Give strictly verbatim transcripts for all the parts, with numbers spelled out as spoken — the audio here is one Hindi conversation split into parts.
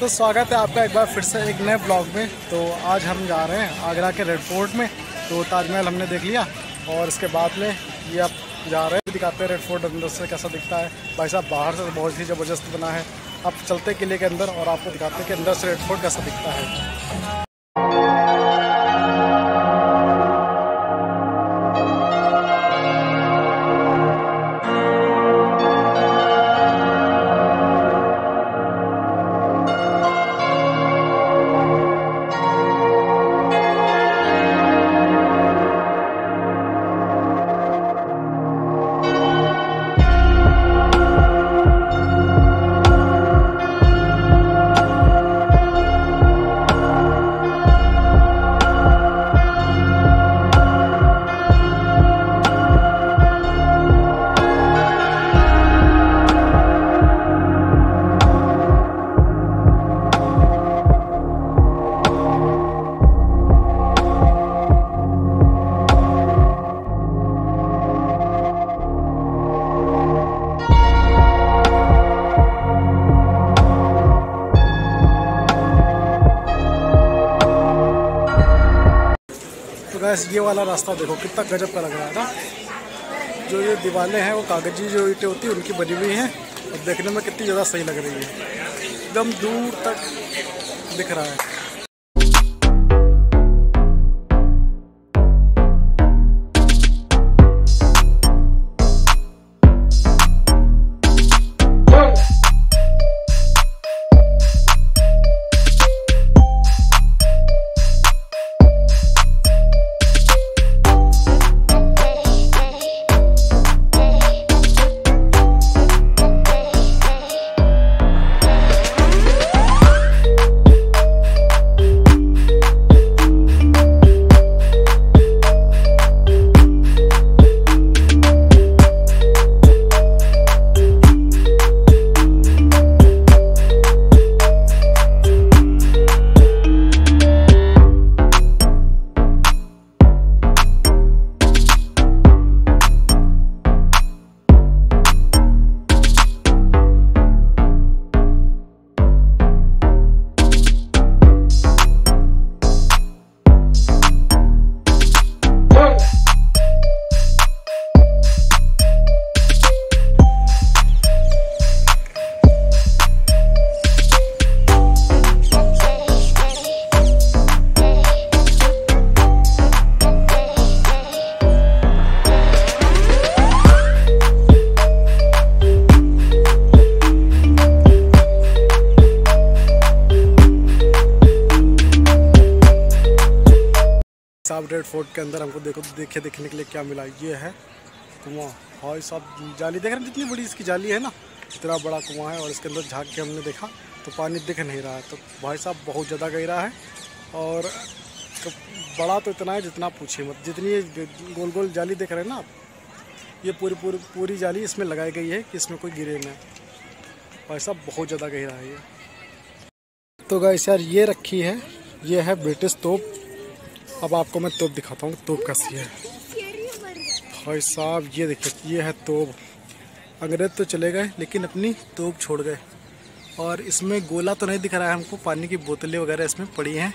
तो स्वागत है आपका एक बार फिर से एक नए ब्लॉग में। तो आज हम जा रहे हैं आगरा के रेड फोर्ट में। तो ताजमहल हमने देख लिया और इसके बाद में ये अब जा रहे हैं, दिखाते हैं रेड फोर्ट अंदर से कैसा दिखता है। भाई साहब बाहर से बहुत ही ज़बरदस्त बना है। अब चलते किले के अंदर और आपको दिखाते हैं कि अंदर से रेड फोर्ट कैसा दिखता है। गैस ये वाला रास्ता देखो कितना गजब का लग रहा है ना। जो ये दीवारें हैं वो कागजी जो ईंटें होती है उनकी बनी हुई हैं और देखने में कितनी ज़्यादा सही लग रही है। एकदम दूर तक दिख रहा है। साहब रेड फोर्ट के अंदर हमको देखो देखे देखने के लिए क्या मिला। ये है कुआं। भाई साहब जाली देख रहे हैं, जितनी बड़ी इसकी जाली है ना इतना बड़ा कुआं है और इसके अंदर झांक के हमने देखा तो पानी दिख नहीं रहा है। तो भाई साहब बहुत ज़्यादा गहरा है और तो बड़ा तो इतना है जितना पूछिए मत। जितनी गोल गोल जाली देख रहे हैं ना आप, ये पूरी पूरी पूरी जाली इसमें लगाई गई है कि इसमें कोई गिरे ना। भाई साहब बहुत ज़्यादा गहरा है ये। तो गाइस यार ये रखी है, ये है ब्रिटिश तोप। अब आपको मैं तोप दिखाता हूँ तोप कैसी है। भाई साहब ये देखिए ये है तोप। अंग्रेज तो चले गए लेकिन अपनी तोप छोड़ गए। और इसमें गोला तो नहीं दिख रहा है हमको, पानी की बोतलें वगैरह इसमें पड़ी हैं।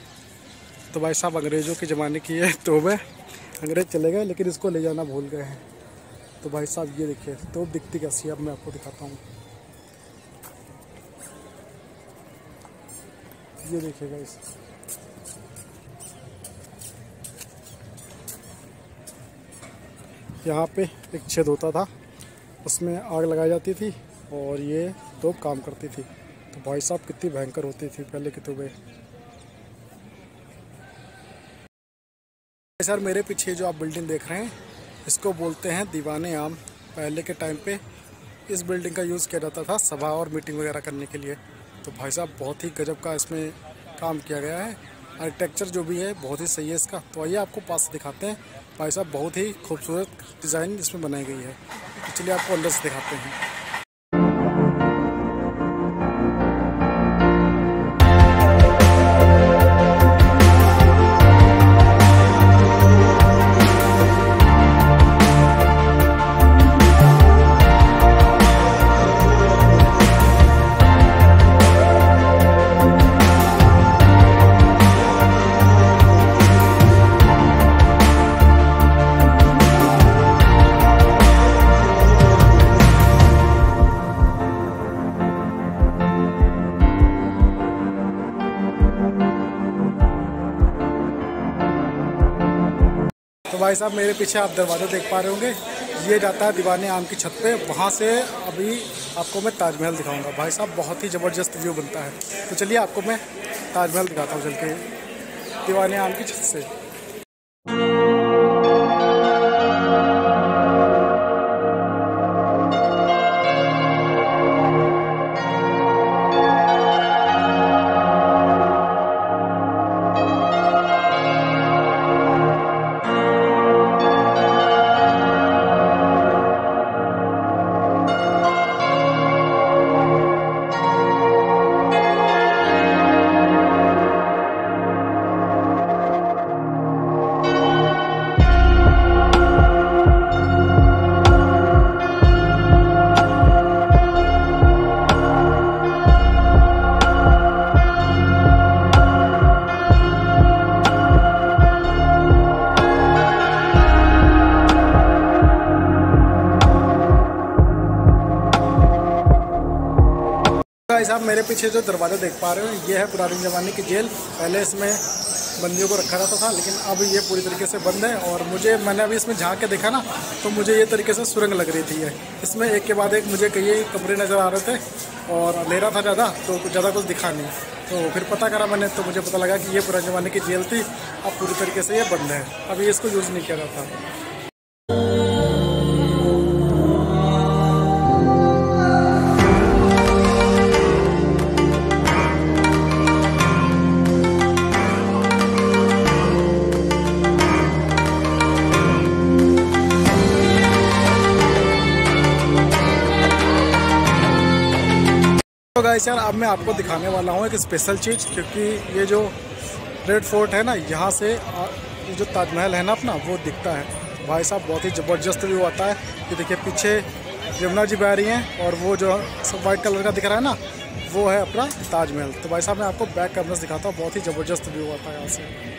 तो भाई साहब अंग्रेज़ों के ज़माने की ये तोप है। अंग्रेज चले गए लेकिन इसको ले जाना भूल गए हैं। तो भाई साहब ये देखिए तोप दिखती कैसी है, अब मैं आपको दिखाता हूँ। ये देखिएगा इस यहाँ पे एक छेद होता था, उसमें आग लगाई जाती थी और ये तोप काम करती थी। तो भाई साहब कितनी भयंकर होती थी पहले की तोपें। सर मेरे पीछे जो आप बिल्डिंग देख रहे हैं इसको बोलते हैं दीवाने आम। पहले के टाइम पे इस बिल्डिंग का यूज़ किया जाता था सभा और मीटिंग वगैरह करने के लिए। तो भाई साहब बहुत ही गजब का इसमें काम किया गया है। आर्किटेक्चर जो भी है बहुत ही सही है इसका। तो आइए आपको पास से दिखाते हैं। भाई साहब बहुत ही खूबसूरत डिज़ाइन इसमें बनाई गई है। तो चलिए आपको अंदर से दिखाते हैं। तो भाई साहब मेरे पीछे आप दरवाज़ा देख पा रहे होंगे, ये जाता है दीवाने आम की छत पे। वहाँ से अभी आपको मैं ताजमहल दिखाऊंगा। भाई साहब बहुत ही ज़बरदस्त व्यू बनता है। तो चलिए आपको मैं ताजमहल दिखाता हूँ चल के दीवाने आम की छत से। भाई साहब मेरे पीछे जो दरवाज़ा देख पा रहे हो, ये है पुराने ज़माने की जेल। पहले इसमें बंदियों को रखा जाता था, लेकिन अब ये पूरी तरीके से बंद है। और मुझे मैंने अभी इसमें झांक के देखा ना, तो मुझे ये तरीके से सुरंग लग रही थी। इसमें एक के बाद एक मुझे कई कमरे नज़र आ रहे थे और अंधेरा था ज़्यादा, तो ज़्यादा कुछ दिखा नहीं। तो फिर पता करा मैंने, तो मुझे पता लगा कि ये पुराने ज़माने की जेल थी। अब पूरी तरीके से ये बंद है, अभी इसको यूज़ नहीं किया जाता। तो गाइस यार अब मैं आपको दिखाने वाला हूँ एक स्पेशल चीज़, क्योंकि ये जो रेड फोर्ट है ना, यहाँ से ये जो ताजमहल है ना अपना, वो दिखता है। भाई साहब बहुत ही ज़बरदस्त व्यू आता है। ये देखिए पीछे यमुना जी बह रही हैं और वो जो सब वाइट कलर का दिख रहा है ना, वो है अपना ताजमहल। तो भाई साहब मैं आपको बैक कैमरा से दिखाता हूँ, बहुत ही ज़बरदस्त व्यू आता है यहाँ से।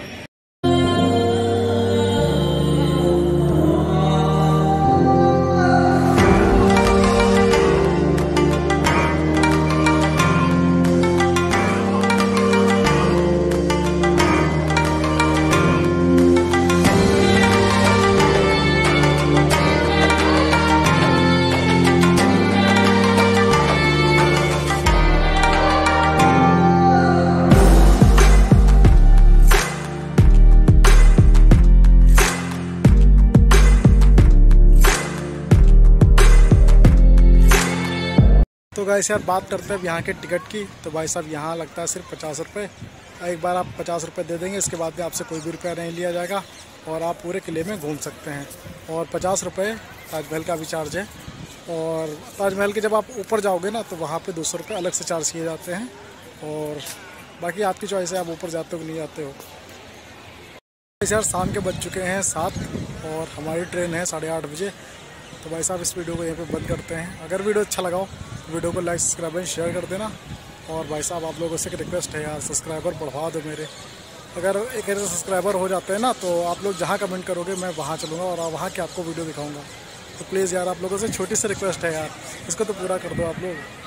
तो गाइस यार बात करते हैं यहाँ के टिकट की। तो भाई साहब यहाँ लगता है सिर्फ पचास रुपये। एक बार आप पचास रुपये दे देंगे, इसके बाद में आपसे कोई भी रुपया नहीं लिया जाएगा और आप पूरे किले में घूम सकते हैं। और पचास रुपये ताजमहल का भी चार्ज है। और ताजमहल के जब आप ऊपर जाओगे ना, तो वहाँ पे दो सौ रुपये अलग से चार्ज किए जाते हैं। और बाकी आपकी चॉइस है, आप ऊपर जाते हो कि नहीं जाते हो। इस यार शाम के बज चुके हैं सात और हमारी ट्रेन है साढ़े आठ बजे। तो भाई साहब इस वीडियो को यहीं पे बंद करते हैं। अगर वीडियो अच्छा लगा हो तो वीडियो को लाइक सब्सक्राइब एंड शेयर कर देना। और भाई साहब आप लोगों से एक रिक्वेस्ट है यार, सब्सक्राइबर बढ़वा दो मेरे। अगर एक ऐसे सब्सक्राइबर हो जाते हैं ना, तो आप लोग जहाँ कमेंट करोगे मैं वहाँ चलूँगा और वहाँ के आपको वीडियो दिखाऊँगा। तो प्लीज़ यार आप लोगों से छोटी सी रिक्वेस्ट है यार, इसको तो पूरा कर दो आप लोग।